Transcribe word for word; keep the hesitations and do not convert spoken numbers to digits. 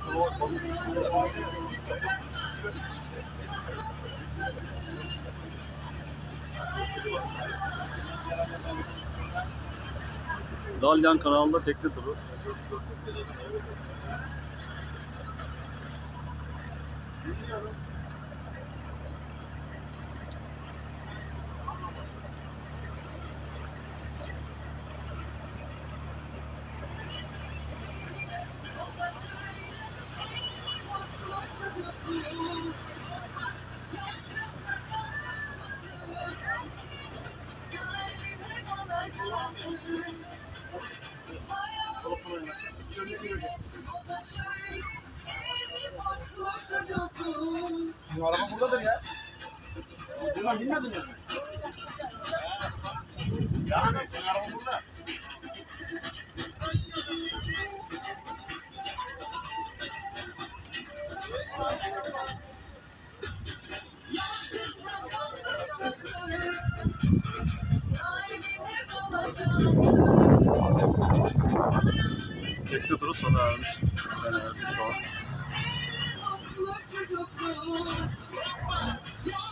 Dalyan kanalında tekne turu. Bizim araba buradadır ya. Buradan bilmediniz mi? Yani senin araba burada. Tekne turu sona ermiş. Yani şu an.